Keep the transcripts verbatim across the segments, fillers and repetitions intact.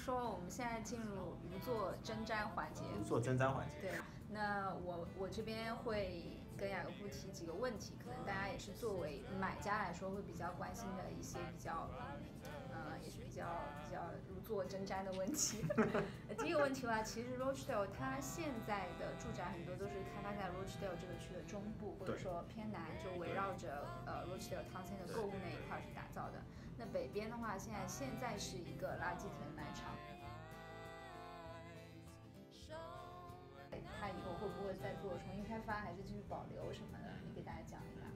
说我们现在进入如坐针毡环节。 如坐针毡环节。 对，那我我这边会跟雅各布提几个问题，可能大家也是作为买家来说会比较关心的一些比较，呃，也是比较比较如坐针毡的问题。第一个问题的话，其实 Rochdale 它现在的住宅很多都是开发在 Rochdale 这个区的中部，或者说偏南，就围绕着呃 Rochdale Town Centre 的购物那一块是打造的。那北边的话，现在现在是一个垃圾填埋场。它以后会不会再做重新开发，还是继续保留什么的？你给大家讲一下。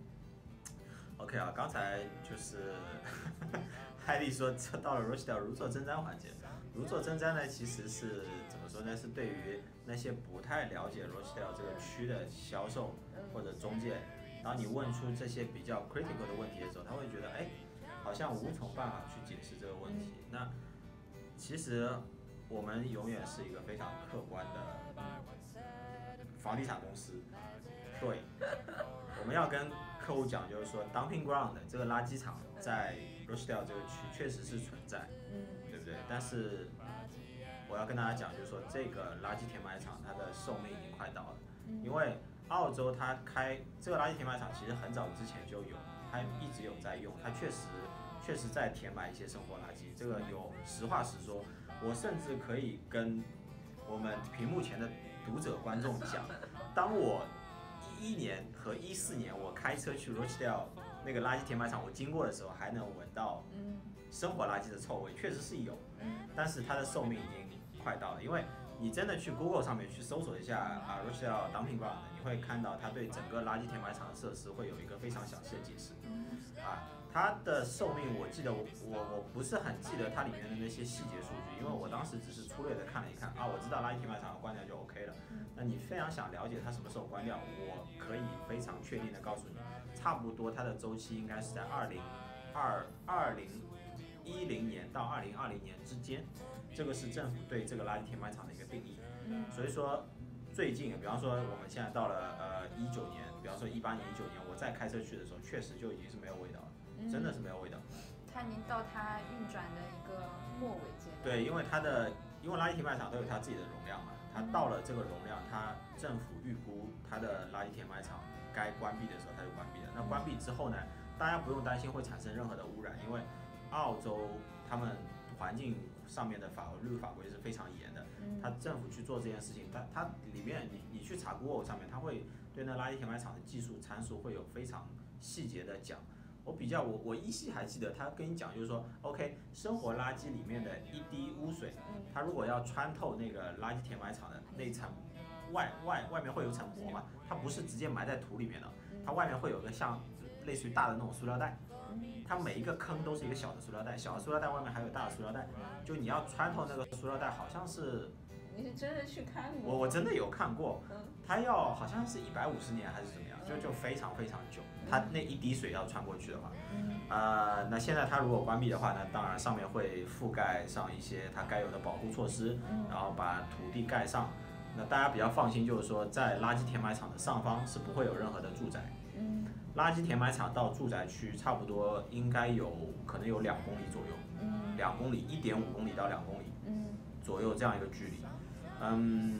OK 啊，刚才就是海莉说到了 Rochdale 如坐针毡环节。如坐针毡呢，其实是怎么说呢？是对于那些不太了解 Rochdale 这个区的销售或者中介，当你问出这些比较 critical 的问题的时候，他会觉得哎，好像无从办法去解释这个问题。那其实我们永远是一个非常客观的房地产公司，对，我们要跟客户讲，就是说 dumping ground 这个垃圾场在 Rochdale 这个区确实是存在，对不对？但是我要跟大家讲，就是说这个垃圾填埋场它的寿命已经快到了，因为澳洲它开这个垃圾填埋场其实很早之前就有，它一直有在用，它确实确实在填埋一些生活垃圾，这个有实话实说，我甚至可以跟我们屏幕前的读者观众讲，当我一一年和一四年我开车去 Rochdale 那个垃圾填埋场，我经过的时候还能闻到生活垃圾的臭味，确实是有，但是它的寿命已经快到了，因为你真的去 Google 上面去搜索一下啊 Rochdale dumping ground， 你会看到它对整个垃圾填埋场的设施会有一个非常详细的解释，啊。它的寿命，我记得我我我不是很记得它里面的那些细节数据，因为我当时只是粗略的看了一看啊，我知道垃圾填埋场关掉就 OK 了。那你非常想了解它什么时候关掉，我可以非常确定的告诉你，差不多它的周期应该是在二零二二零一零年到二零二零年之间，这个是政府对这个垃圾填埋场的一个定义。所以说最近，比方说我们现在到了呃一九年，比方说一八年、一九年，我再开车去的时候，确实就已经是没有味道了。真的是没有味道， 它已经到它运转的一个末尾阶段。 对，因为它的，因为垃圾填埋场都有它自己的容量嘛，它到了这个容量，它政府预估它的垃圾填埋场该关闭的时候，它就关闭了。那关闭之后呢，大家不用担心会产生任何的污染，因为澳洲他们环境上面的法律法规是非常严的，它政府去做这件事情，它它里面你你去查 Google 上面，它会对那垃圾填埋场的技术参数会有非常细节的讲。我比较我我依稀还记得他跟你讲，就是说 ，OK， 生活垃圾里面的一滴污水，它如果要穿透那个垃圾填埋场的那层外外外面会有层膜嘛，它不是直接埋在土里面的，它外面会有个像类似于大的那种塑料袋，它每一个坑都是一个小的塑料袋，小的塑料袋外面还有大的塑料袋，就你要穿透那个塑料袋，好像是。 你是真的去看过？ 我我真的有看过，它要好像是一百五十年还是怎么样，就就非常非常久。它那一滴水要穿过去的话，呃，那现在它如果关闭的话呢，当然上面会覆盖上一些它该有的保护措施，然后把土地盖上。那大家比较放心，就是说在垃圾填埋场的上方是不会有任何的住宅。垃圾填埋场到住宅区差不多应该有可能有两公里左右，两公里，一点五公里到两公里左右这样一个距离。嗯，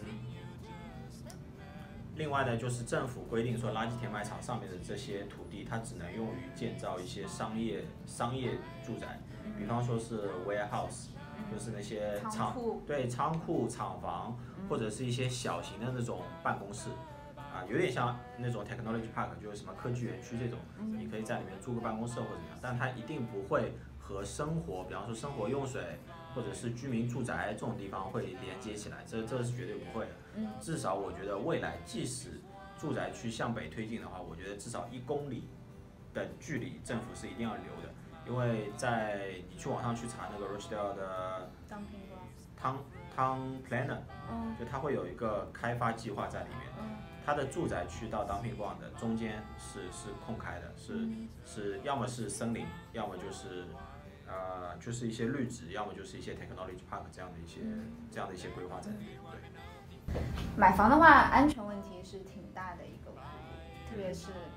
另外呢，就是政府规定说，垃圾填埋场上面的这些土地，它只能用于建造一些商业商业住宅，比方说是 warehouse， 就是那些厂，对，仓库、厂房，或者是一些小型的那种办公室，啊，有点像那种 technology park， 就是什么科技园区这种，你可以在里面租个办公室或者怎么样，但它一定不会和生活，比方说生活用水。或者是居民住宅这种地方会连接起来，这这是绝对不会的。至少我觉得未来即使住宅区向北推进的话，我觉得至少一公里的距离政府是一定要留的，因为在你去网上去查那个 Rochdale 的 Town Town Planner， 就它会有一个开发计划在里面。它的住宅区到 dumping ground 的中间是是空开的，是是要么是森林，要么就是。呃，就是一些绿植，要么就是一些 technology park 这样的一些、嗯、这样的一些规划在里面。对， 买房的话，安全问题是挺大的一个顾虑，特别是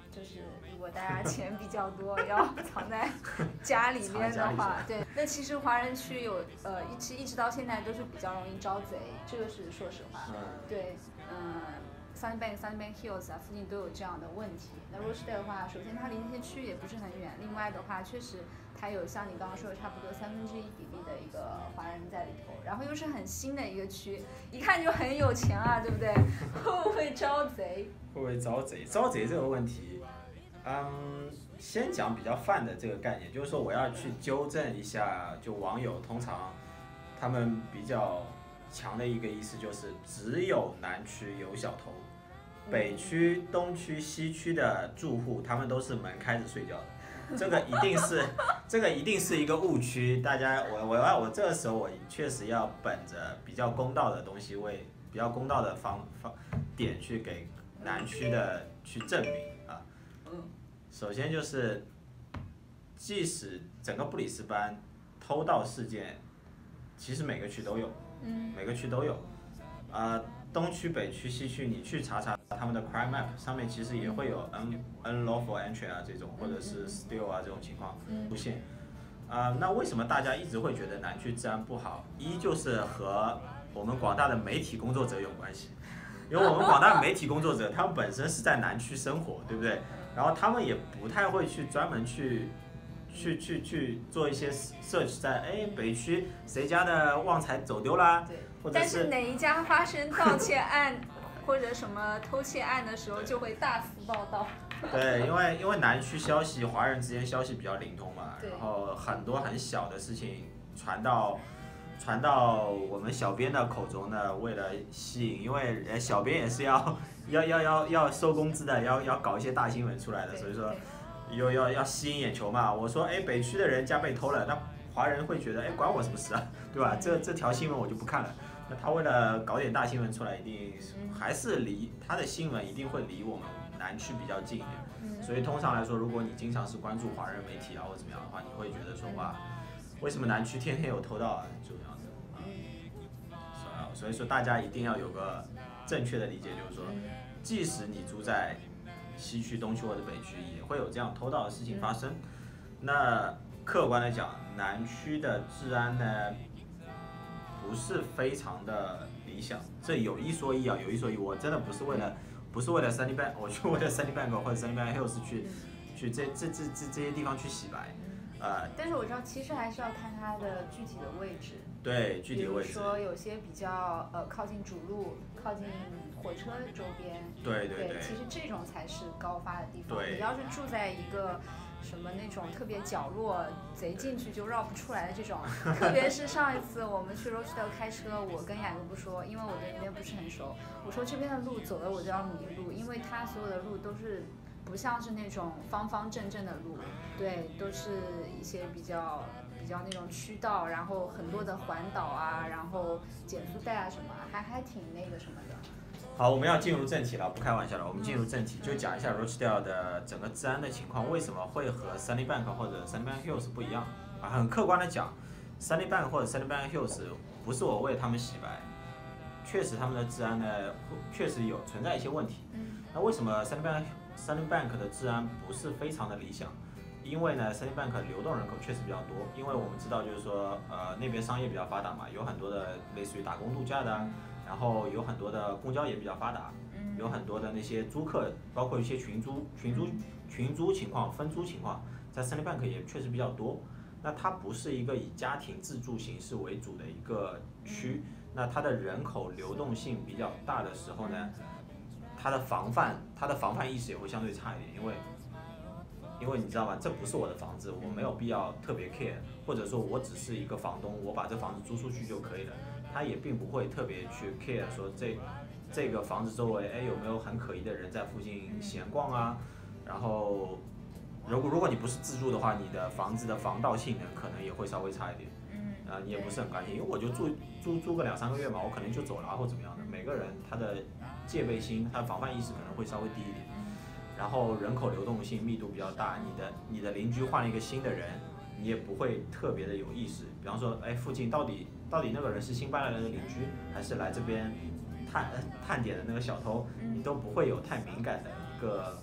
就是如果大家钱比较多，要藏在家里面的话，对，那其实华人区有呃一直一直到现在都是比较容易招贼，这个是说实话，对，嗯。Sunnybank、Sunnybank Hills 啊，附近都有这样的问题。那 Rochdale 的话，首先它离那些区也不是很远，另外的话，确实它有像你刚刚说的差不多三分之一比例的一个华人在里头，然后又是很新的一个区，一看就很有钱啊，对不对？会不会招贼？ 会不会招贼？招贼这个问题，嗯，先讲比较泛的这个概念，就是说我要去纠正一下，就网友通常他们比较强的一个意思就是只有南区有小偷。北区、东区、西区的住户，他们都是门开着睡觉的，这个一定是，这个一定是一个误区。大家，我我要我这个时候我确实要本着比较公道的东西，为比较公道的方方点去给南区的去证明啊。首先就是，即使整个布里斯班偷盗事件，其实每个区都有，每个区都有，啊。东区、北区、西区，你去查查他们的 crime map 上面其实也会有 un unlawful entry 啊这种，或者是 steal 啊这种情况出现。啊、呃，那为什么大家一直会觉得南区治安不好？一就是和我们广大的媒体工作者有关系，因为我们广大的媒体工作者他们本身是在南区生活，对不对？然后他们也不太会去专门去。去去去做一些 search 在哎北区谁家的旺财走丢啦，或者是但是哪一家发生盗窃案或者什么偷窃案的时候就会大肆报道。 对，因为因为南区消息华人之间消息比较灵通嘛，然后很多很小的事情传到传到我们小编的口中呢，为了吸引，因为呃小编也是要要要要要收工资的，要要搞一些大新闻出来的，所以说。又要要吸引眼球嘛？我说，哎，北区的人家被偷了，那华人会觉得，哎，关我什么事啊？对吧？这这条新闻我就不看了。那他为了搞点大新闻出来，一定还是离他的新闻一定会离我们南区比较近一点。所以通常来说，如果你经常是关注华人媒体啊或怎么样的话，你会觉得说，哇，为什么南区天天有偷盗啊？这样的啊。所以说大家一定要有个正确的理解，就是说，即使你住在西区、东区或者北区也会有这样偷盗的事情发生。那客观的讲，南区的治安呢不是非常的理想，这有一说一啊，有一说一。我真的不是为了不是为了 Sunnybank， 我去为了 Sunnybank 或者 Sunnybank Hills 去去这这这这这些地方去洗白。呃， 但是我知道，其实还是要看它的具体的位置。 对，具体位置。 比如说有些比较呃靠近主路、靠近火车周边。 对对对, 对。 其实这种才是高发的地方。 对。 你要是住在一个什么那种特别角落，贼进去就绕不出来的这种，特别是上一次我们去 Rochdale 开车，我跟雅各布说，因为我对那边不是很熟，我说这边的路走了我就要迷路，因为它所有的路都是。不像是那种方方正正的路，对，都是一些比较比较那种区道，然后很多的环岛啊，然后减速带啊什么，还还挺那个什么的。 好，我们要进入正题了，不开玩笑了，我们进入正题，就讲一下 Rochdale 的整个治安的情况，为什么会和 Sunnybank 或者 Sunnybank Hills 不一样啊？很客观的讲 ，Sunnybank 或者 Sunnybank Hills 不是我为他们洗白，确实他们的治安呢，确实有存在一些问题。那为什么 Sunnybank Sunnybank 的治安不是非常的理想？因为呢 ，Sunnybank 流动人口确实比较多。因为我们知道，就是说，呃，那边商业比较发达嘛，有很多的类似于打工度假的，然后有很多的公交也比较发达，有很多的那些租客，包括一些群租、群租、群租情况、分租情况，在 Sunnybank 也确实比较多。那它不是一个以家庭自住形式为主的一个区，那它的人口流动性比较大的时候呢？他的防范，他的防范意识也会相对差一点，因为，因为你知道吗？这不是我的房子，我没有必要特别 care， 或者说我只是一个房东，我把这房子租出去就可以了。他也并不会特别去 care 说这这个房子周围，哎有没有很可疑的人在附近闲逛啊？然后，如果如果你不是自住的话，你的房子的防盗性能可能也会稍微差一点。啊、呃，你也不是很关心，因为我就住租租个两三个月嘛，我可能就走了或怎么样的。每个人他的戒备心，他的防范意识可能会稍微低一点。然后人口流动性密度比较大，你的你的邻居换了一个新的人，你也不会特别的有意识。比方说，哎，附近到底到底那个人是新搬来的邻居，还是来这边探探点的那个小偷，你都不会有太敏感的一个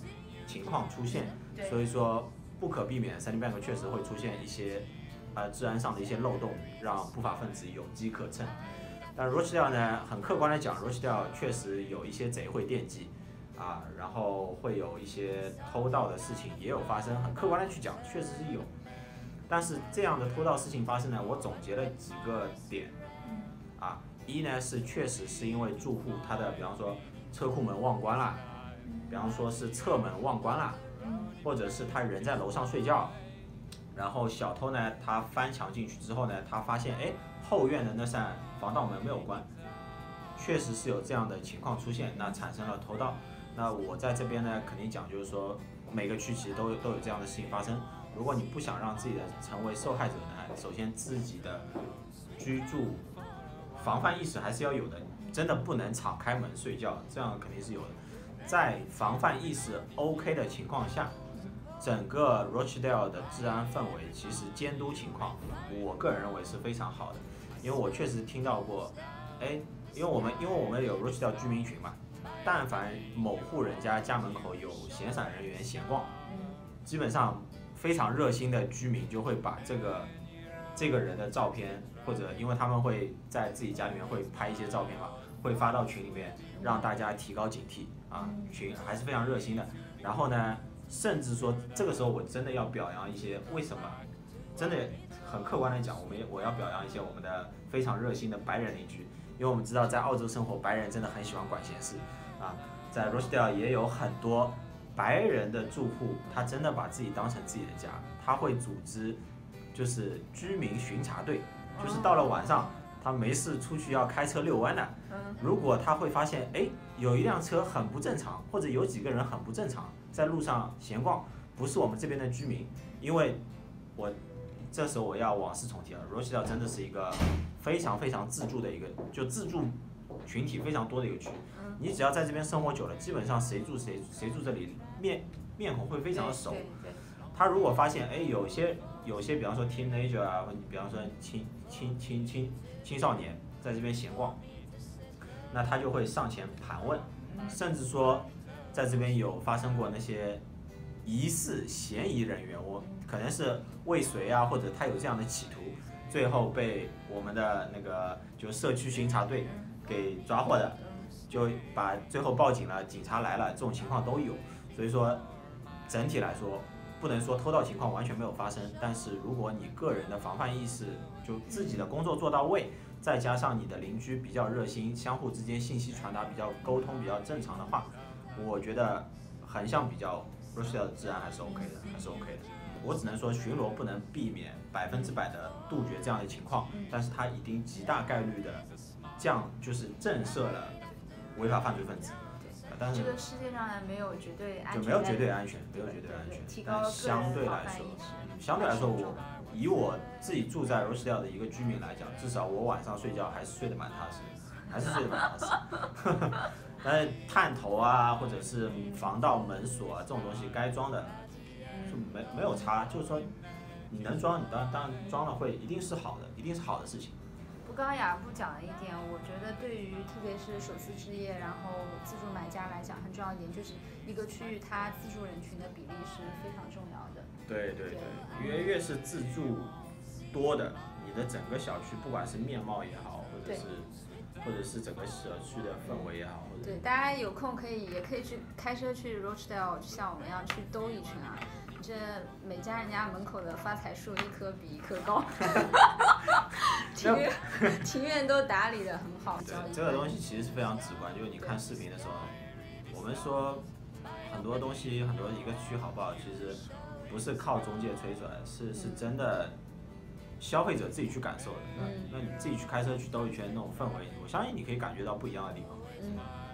情况出现， 对所以说不可避免 Sunny Bank 确实会出现一些呃治安上的一些漏洞，让不法分子有机可乘。但 Rochdale 呢，很客观的讲 ，Rochdale 确实有一些贼会惦记。啊，然后会有一些偷盗的事情也有发生，很客观的去讲，确实是有。但是这样的偷盗事情发生呢，我总结了几个点。啊，一呢是确实是因为住户他的，比方说车库门忘关了，比方说是侧门忘关了，或者是他人在楼上睡觉，然后小偷呢他翻墙进去之后呢，他发现哎后院的那扇防盗门没有关，确实是有这样的情况出现，那产生了偷盗。那我在这边呢，肯定讲就是说，每个区其实都有都有这样的事情发生。如果你不想让自己的成为受害者呢，首先自己的居住防范意识还是要有的，真的不能敞开门睡觉，这样肯定是有的。在防范意识 OK 的情况下，整个 Rochdale 的治安氛围其实监督情况，我个人认为是非常好的，因为我确实听到过，哎，因为我们因为我们有 Rochdale 居民群嘛。但凡某户人家家门口有闲散人员闲逛，基本上非常热心的居民就会把这个这个人的照片，或者因为他们会在自己家里面会拍一些照片嘛，会发到群里面，让大家提高警惕啊。群还是非常热心的。然后呢，甚至说这个时候我真的要表扬一些，为什么？真的很客观的讲，我们我要表扬一些我们的非常热心的白人邻居，因为我们知道在澳洲生活，白人真的很喜欢管闲事。啊，在 Rochdale 也有很多白人的住户，他真的把自己当成自己的家，他会组织就是居民巡查队，就是到了晚上，他没事出去要开车遛弯的，如果他会发现，哎，有一辆车很不正常，或者有几个人很不正常，在路上闲逛，不是我们这边的居民，因为我这时候我要往事重提了 ，Rochdale 真的是一个非常非常自助的一个，就自助群体非常多的一个区。你只要在这边生活久了，基本上谁住谁谁住这里，面面孔会非常的熟。他如果发现，哎，有些有些，比方说 teenager 啊，或者比方说青青青青青少年在这边闲逛，那他就会上前盘问，甚至说在这边有发生过那些疑似嫌疑人员，我可能是未遂啊，或者他有这样的企图，最后被我们的那个就社区巡查队给抓获的。就把最后报警了，警察来了，这种情况都有。所以说，整体来说，不能说偷盗情况完全没有发生，但是如果你个人的防范意识，就自己的工作做到位，再加上你的邻居比较热心，相互之间信息传达比较沟通比较正常的话，我觉得横向比较 Rochdale 的治安还是 OK 的，还是 OK 的。我只能说巡逻不能避免百分之百的杜绝这样的情况，但是它已经极大概率的降，就是震慑了违法犯罪分子。但是这个世界上呢没有绝对安全， 就没有绝对安全，没有绝对安全。 提高个相对来说，相对来说，我以我自己住在 Rochdale 的一个居民来讲，至少我晚上睡觉还是睡得蛮踏实，还是睡得蛮踏实。但是探头啊，或者是防盗门锁啊这种东西，该装的就没没有差，就是说你能装，你当当然装了会一定是好的，一定是好的事情。 刚刚雅布讲了一点，我觉得对于特别是首次置业，然后自住买家来讲，很重要一点就是一个区域它自住人群的比例是非常重要的。 对对对，越越是自住多的，你的整个小区不管是面貌也好，或者是或者是整个社区的氛围也好，或者对，大家有空可以也可以去开车去 Rochdale， 就像我们要去兜一圈啊。这每家人家门口的发财树一棵比一棵高，庭院庭院都打理得很好。 对，这个东西其实是非常直观，就是你看视频的时候，我们说很多东西，很多一个区好不好，其实不是靠中介吹出来，是是真的消费者自己去感受的。 嗯， 那你自己去开车去兜一圈，那种氛围，我相信你可以感觉到不一样的地方。 嗯。